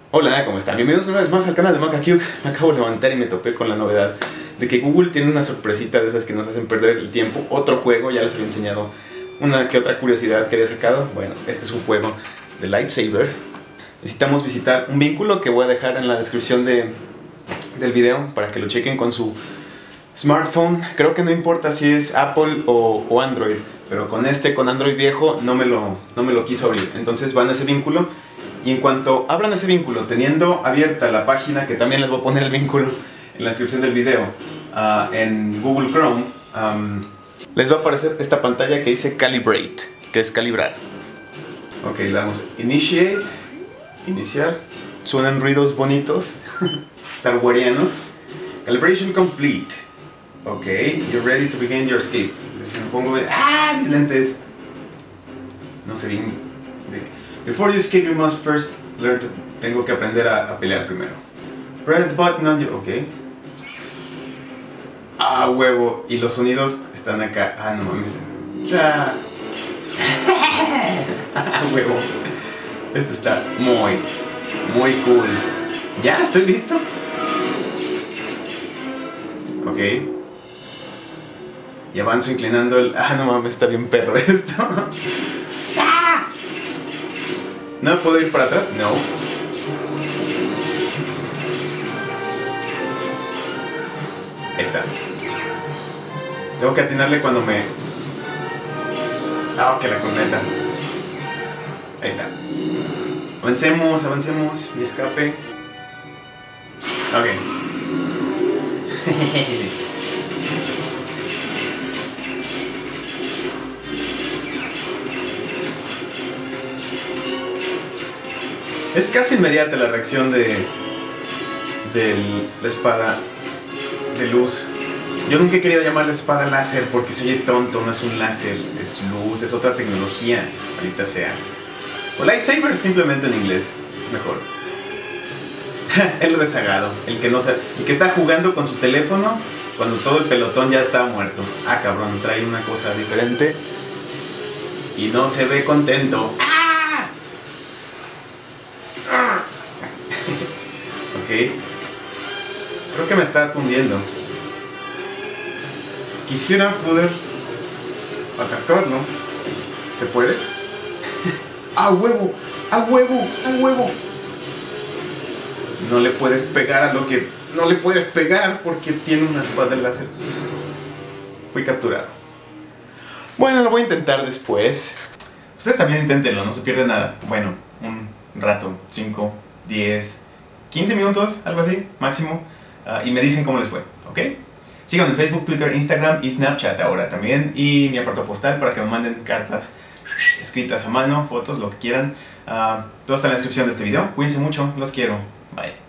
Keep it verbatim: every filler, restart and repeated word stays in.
Hola, ¿cómo están? Bienvenidos una vez más al canal de MacaCukes. Me acabo de levantar y me topé con la novedad de que Google tiene una sorpresita de esas que nos hacen perder el tiempo. Otro juego, ya les había enseñado una que otra curiosidad que había sacado. Bueno, este es un juego de lightsaber. Necesitamos visitar un vínculo que voy a dejar en la descripción de, del video para que lo chequen con su smartphone. Creo que no importa si es Apple o, o Android, pero con este, con Android viejo, no me, lo, no me lo quiso abrir. Entonces van a ese vínculo. Y en cuanto abran ese vínculo, teniendo abierta la página, que también les voy a poner el vínculo en la descripción del video, uh, en Google Chrome, um, les va a aparecer esta pantalla que dice Calibrate, que es calibrar. Ok, le damos Initiate, iniciar. Suenan ruidos bonitos, Star Warianos. Calibration complete. Ok, you're ready to begin your escape. Me pongo... ¡Ah! Mis lentes. No sé bien... Before you escape, you must first learn to... Tengo que aprender a, a pelear primero. Press button on your... Ok. Ah, huevo. Y los sonidos están acá. Ah, no mames. Ah. Huevo. Esto está muy, muy cool. Ya, estoy listo. Ok. Y avanzo inclinando el... Ah, no mames, está bien perro esto. ¿No puedo ir para atrás? No. Ahí está. Tengo que atinarle cuando me... Ah, ok, la completa. Ahí está. Avancemos, avancemos. Mi escape. Ok. Es casi inmediata la reacción de, de la espada de luz. Yo nunca he querido llamarla espada láser porque se oye tonto, no es un láser, es luz, es otra tecnología, ahorita sea. O lightsaber simplemente en inglés, es mejor. El rezagado, el que, no sabe, el que está jugando con su teléfono cuando todo el pelotón ya estaba muerto. Ah, cabrón, trae una cosa diferente y no se ve contento. Ok. Creo que me está tundiendo. Quisiera poder atacarlo. ¿Se puede? ¡A huevo! ¡A huevo! ¡A huevo! No le puedes pegar a lo que... No le puedes pegar porque tiene una espada láser. Fui capturado. Bueno, lo voy a intentar después. Ustedes también inténtenlo, no se pierde nada. Bueno, un rato, cinco, diez, quince minutos, algo así, máximo, uh, y me dicen cómo les fue, ¿ok? Síganme en Facebook, Twitter, Instagram y Snapchat ahora también, y mi apartado postal para que me manden cartas escritas a mano, fotos, lo que quieran. Uh, todo está en la descripción de este video. Cuídense mucho, los quiero, bye.